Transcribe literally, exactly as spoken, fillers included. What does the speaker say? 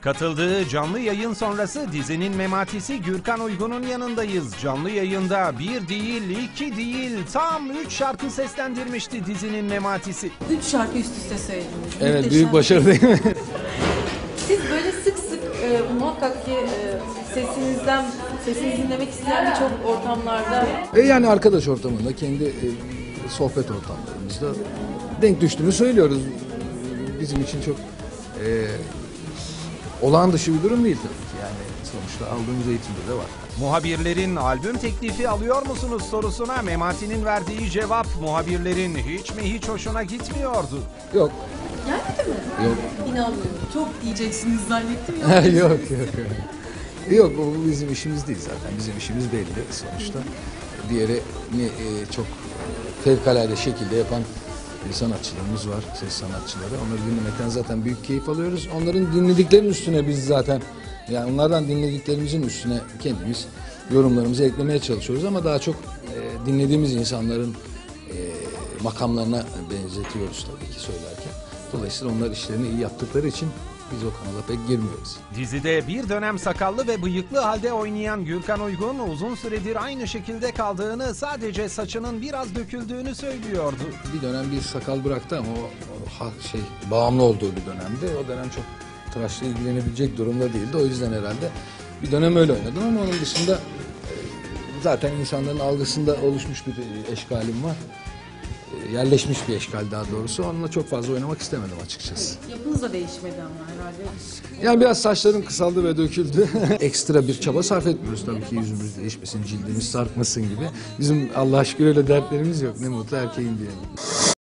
Katıldığı canlı yayın sonrası dizinin mematisi Gürkan Uygun'un yanındayız. Canlı yayında bir değil, iki değil, tam üç şarkı seslendirmişti dizinin mematisi. Üç şarkı üst üste söylediniz. Evet, Muhteşem. büyük başarı değil mi? Siz böyle sık sık e, muhakkak ki e, sesinizden, sesinizi dinlemek isteyen birçok ortamlarda. E yani arkadaş ortamında, kendi e, sohbet ortamlarımızda denk düştüğünü söylüyoruz. Bizim için çok e, olağan dışı bir durum değil tabii ki. Yani sonuçta aldığımız eğitimde de var. Muhabirlerin albüm teklifi alıyor musunuz sorusuna Memati'nin verdiği cevap muhabirlerin hiç mi hiç hoşuna gitmiyordu. Yok. Gelmedi mi? Yok. İnanmıyorum. Çok diyeceksiniz zannettim ya. yok yok yok. Yok, bu bizim işimiz değil zaten. Bizim işimiz belli sonuçta. Diğeri ne, e, çok fevkalade şekilde yapan e, sanatçılarımız var, ses sanatçıları. Onları dinlemekten zaten büyük keyif alıyoruz. Onların dinlediklerinin üstüne biz zaten, yani onlardan dinlediklerimizin üstüne kendimiz yorumlarımızı eklemeye çalışıyoruz. Ama daha çok e, dinlediğimiz insanların e, makamlarına benzetiyoruz tabii ki söylerken. Dolayısıyla onlar işlerini iyi yaptıkları için biz o kanala pek girmiyoruz. Dizide bir dönem sakallı ve bıyıklı halde oynayan Gürkan Uygun uzun süredir aynı şekilde kaldığını, sadece saçının biraz döküldüğünü söylüyordu. Bir dönem bir sakal bıraktı ama o, o ha- şey bağımlı olduğu bir dönemde. O dönem çok tıraşla ilgilenebilecek durumda değildi. O yüzden herhalde bir dönem öyle oynadım ama onun dışında e, zaten insanların algısında oluşmuş bir eşkalim var. E, yerleşmiş bir eşkal daha doğrusu. Onunla çok fazla oynamak istemedim açıkçası. Yapınız da değişmedi ama herhalde. Yani biraz saçlarım kısaldı ve döküldü. Ekstra bir çaba sarf etmiyoruz tabii ki, yüzümüz değişmesin, cildimiz sarkmasın gibi. Bizim Allah'a şükür öyle dertlerimiz yok. Ne mutlu erkeğin diyelim.